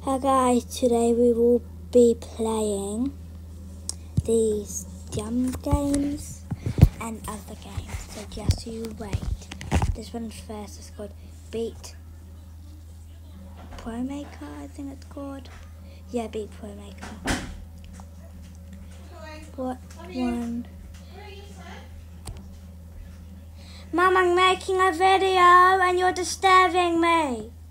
Hi guys, today we will be playing these dumb games and other games, so just you wait. This one first is called Beat Pro Maker, I think it's called. Yeah, Beat Pro Maker. What one? Mum, I'm making a video and you're disturbing me.